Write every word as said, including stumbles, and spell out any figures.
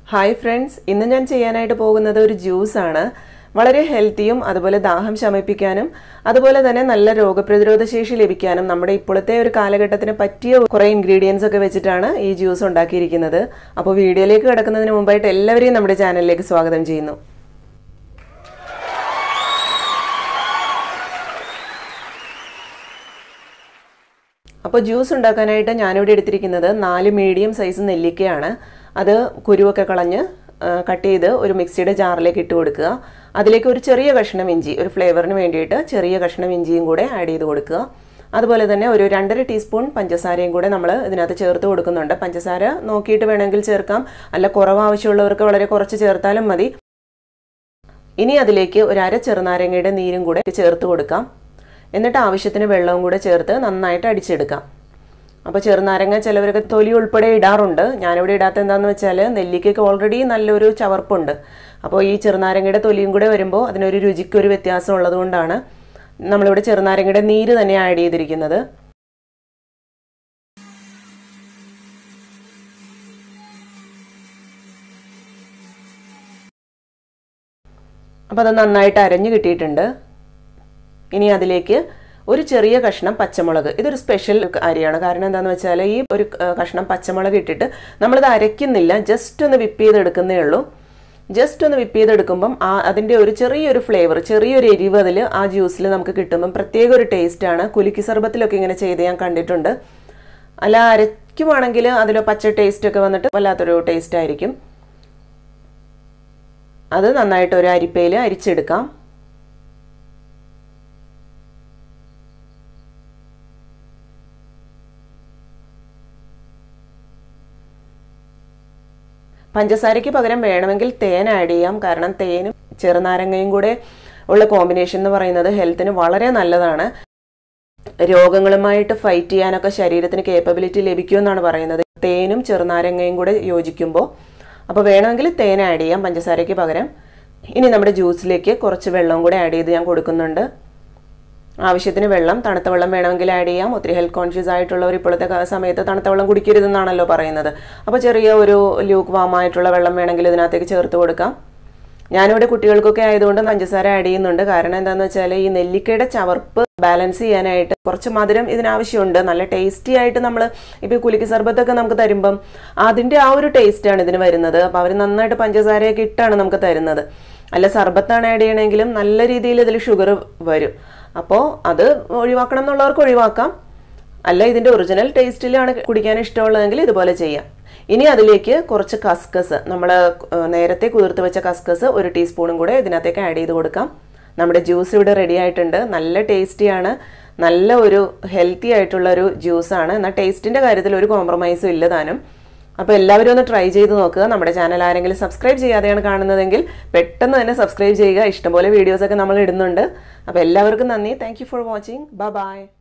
Hi friends, ഇന്ന് ഞാൻ ചെയ്യാനായിട്ട് പോകുന്നത് ഒരു ജ്യൂസാണ്. വളരെ ഹെൽത്തിയും അതുപോലെ ദാഹം ശമിപ്പിക്കാനും അതുപോലെ തന്നെ നല്ല രോഗപ്രതിരോധ ശേഷി ലഭിക്കാനും നമ്മുടെ ഇപ്പോഴത്തെ ഒരു കാലഘട്ടത്തിന് പറ്റിയ കുറേ ഇൻഗ്രീഡിയൻസ് ഒക്കെ വെച്ചിട്ടാണ് ഈ ജ്യൂസ് ഉണ്ടാക്കിയിരിക്കുന്നത്. അപ്പോൾ വീഡിയോയിലേക്ക് കിടക്കുന്നതിന് മുമ്പായിട്ട് എല്ലാവരെയും നമ്മുടെ ചാനലിലേക്ക് സ്വാഗതം ചെയ്യുന്നു. അപ്പോൾ ജ്യൂസ് ഉണ്ടാക്കാനായിട്ട് ഞാനിവിടെ എടുത്തിരിക്കുന്നത് നാല് മീഡിയം സൈസ് നെല്ലിക്കയാണ്. അത് കുരുവൊക്കെ കളഞ്ഞ് കട്ട് ചെയ്ത് ഒരു മിക്സിയുടെ ജാറിലേക്ക് ഇട്ട് കൊടുക്കുക. അതിലേക്ക് ഒരു ചെറിയ കഷ്ണം ഇഞ്ചി, ഒരു ഫ്ലേവറിന് വേണ്ടിയിട്ട് ചെറിയ കഷ്ണം ഇഞ്ചിയും കൂടെ ആഡ് ചെയ്ത് കൊടുക്കുക. അതുപോലെ തന്നെ ഒരു രണ്ടര ടീസ്പൂൺ പഞ്ചസാരയും കൂടെ നമ്മൾ ഇതിനകത്ത് ചേർത്ത് കൊടുക്കുന്നുണ്ട്. പഞ്ചസാര നോക്കിയിട്ട് വേണമെങ്കിൽ ചേർക്കാം, അല്ല കുറവ് ആവശ്യമുള്ളവർക്ക് വളരെ കുറച്ച് ചേർത്താലും മതി. ഇനി അതിലേക്ക് ഒരു അര ചെറുനാരങ്ങയുടെ നീരും കൂടെ ചേർത്ത് കൊടുക്കാം. എന്നിട്ട് ആവശ്യത്തിന് വെള്ളവും കൂടെ ചേർത്ത് നന്നായിട്ട് അടിച്ചെടുക്കാം. അപ്പോൾ ചെറുനാരങ്ങ ചിലവരൊക്കെ തൊലി ഉൾപ്പെടെ ഇടാറുണ്ട്. ഞാനിവിടെ ഇടാത്ത എന്താണെന്ന് വെച്ചാൽ നെല്ലിക്കയ്ക്ക് ഓൾറെഡി നല്ലൊരു ചവർപ്പുണ്ട്. അപ്പോൾ ഈ ചെറുനാരങ്ങയുടെ തൊലിയും കൂടെ വരുമ്പോൾ അതിനൊരു രുചിക്കൊരു വ്യത്യാസം ഉള്ളതുകൊണ്ടാണ് നമ്മളിവിടെ ചെറുനാരങ്ങയുടെ നീര് തന്നെ ആഡ് ചെയ്തിരിക്കുന്നത്. അപ്പോൾ അത് നന്നായിട്ട് അരഞ്ഞു കിട്ടിയിട്ടുണ്ട്. ഇനി അതിലേക്ക് ഒരു ചെറിയ കഷ്ണം പച്ചമുളക്, ഇതൊരു സ്പെഷ്യൽ അരിയാണ്. കാരണം എന്താണെന്ന് വെച്ചാൽ ഈ ഒരു കഷ്ണം പച്ചമുളക് ഇട്ടിട്ട് നമ്മളിത് അരയ്ക്കുന്നില്ല, ജസ്റ്റ് ഒന്ന് വിപ്പ് ചെയ്തെടുക്കുന്നേ ഉള്ളൂ. ജസ്റ്റ് ഒന്ന് വിപ്പ് ചെയ്തെടുക്കുമ്പം ആ അതിൻ്റെ ഒരു ചെറിയൊരു ഫ്ലേവർ, ചെറിയൊരു എരിവ് അതിൽ ആ ജ്യൂസിൽ നമുക്ക് കിട്ടുമ്പം പ്രത്യേക ഒരു ടേസ്റ്റാണ്. കുലുക്കി സർബത്തിലൊക്കെ ഇങ്ങനെ ചെയ്ത് ഞാൻ കണ്ടിട്ടുണ്ട്. അല്ല അരയ്ക്കുവാണെങ്കിൽ അതിൽ പച്ച ടേസ്റ്റൊക്കെ വന്നിട്ട് വല്ലാത്തൊരു ടേസ്റ്റ് ആയിരിക്കും. അത് നന്നായിട്ട് ഒരു അരിപ്പയിൽ അരിച്ചെടുക്കാം. പഞ്ചസാരയ്ക്ക് പകരം വേണമെങ്കിൽ തേൻ ആഡ് ചെയ്യാം. കാരണം തേനും ചെറുനാരങ്ങയും കൂടെ ഉള്ള കോമ്പിനേഷൻ എന്ന് പറയുന്നത് ഹെൽത്തിന് വളരെ നല്ലതാണ്. രോഗങ്ങളുമായിട്ട് ഫൈറ്റ് ചെയ്യാനൊക്കെ ശരീരത്തിന് കേപ്പബിലിറ്റി ലഭിക്കുമെന്നാണ് പറയുന്നത് തേനും ചെറുനാരങ്ങയും കൂടെ യോജിക്കുമ്പോൾ. അപ്പോൾ വേണമെങ്കിൽ തേൻ ആഡ് ചെയ്യാം പഞ്ചസാരയ്ക്ക് പകരം. ഇനി നമ്മുടെ ജ്യൂസിലേക്ക് കുറച്ച് വെള്ളവും കൂടെ ആഡ് ചെയ്ത് ഞാൻ കൊടുക്കുന്നുണ്ട്. ആവശ്യത്തിന് വെള്ളം, തണുത്ത വെള്ളം വേണമെങ്കിൽ ആഡ് ചെയ്യാം. ഒത്തിരി ഹെൽത്ത് കോൺഷ്യസ് ആയിട്ടുള്ളവർ ഇപ്പോഴത്തെ സമയത്ത് തണുത്ത വെള്ളം കുടിക്കരുതെന്നാണല്ലോ പറയുന്നത്. അപ്പോൾ ചെറിയ ഒരു ലൂക്ക് വാം ആയിട്ടുള്ള വെള്ളം വേണമെങ്കിൽ ഇതിനകത്തേക്ക് ചേർത്ത് കൊടുക്കാം. ഞാനിവിടെ കുട്ടികൾക്കൊക്കെ ആയതുകൊണ്ട് പഞ്ചസാര ആഡ് ചെയ്യുന്നുണ്ട്. കാരണം എന്താണെന്ന് വെച്ചാൽ ഈ നെല്ലിക്കയുടെ ചവർപ്പ് ബാലൻസ് ചെയ്യാനായിട്ട് കുറച്ച് മധുരം ഇതിനാവശ്യമുണ്ട്. നല്ല ടേസ്റ്റി ആയിട്ട് നമ്മൾ ഇപ്പോൾ കുലുക്കി സർബത്തൊക്കെ നമുക്ക് തരുമ്പം അതിൻ്റെ ആ ഒരു ടേസ്റ്റാണ് ഇതിന് വരുന്നത്. അപ്പോൾ അവർ നന്നായിട്ട് പഞ്ചസാരയൊക്കെ ഇട്ടാണ് നമുക്ക് തരുന്നത്. അല്ല സർബത്താണ് ആഡ് ചെയ്യണമെങ്കിലും നല്ല രീതിയിൽ ഇതിൽ ഷുഗർ വരും. അപ്പോൾ അത് ഒഴിവാക്കണം എന്നുള്ളവർക്ക് ഒഴിവാക്കാം. അല്ല ഇതിൻ്റെ ഒറിജിനൽ ടേസ്റ്റിലാണ് കുടിക്കാൻ ഇഷ്ടമുള്ളതെങ്കിൽ ഇതുപോലെ ചെയ്യാം. ഇനി അതിലേക്ക് കുറച്ച് കസ്കസ്, നമ്മൾ നേരത്തെ കുതിർത്ത് വെച്ച കസ്കസ് ഒരു ടീസ്പൂണും കൂടെ ഇതിനകത്തേക്ക് ആഡ് ചെയ്ത് കൊടുക്കാം. നമ്മുടെ ജ്യൂസ് ഇവിടെ റെഡി ആയിട്ടുണ്ട്. നല്ല ടേസ്റ്റിയാണ്, നല്ല ഒരു ഹെൽത്തി ആയിട്ടുള്ള ഒരു ജ്യൂസാണ്. എന്നാൽ ടേസ്റ്റിൻ്റെ കാര്യത്തിൽ ഒരു കോംപ്രമൈസും ഇല്ല താനും. അപ്പോൾ എല്ലാവരും ഒന്ന് ട്രൈ ചെയ്ത് നോക്കുക. നമ്മുടെ ചാനൽ ആരെങ്കിലും സബ്സ്ക്രൈബ് ചെയ്യാതെയാണ് കാണുന്നതെങ്കിൽ പെട്ടെന്ന് തന്നെ സബ്സ്ക്രൈബ് ചെയ്യുക. ഇഷ്ടംപോലെ വീഡിയോസൊക്കെ നമ്മൾ ഇടുന്നുണ്ട്. അപ്പോൾ എല്ലാവർക്കും നന്ദി. Thank you for watching. Bye by.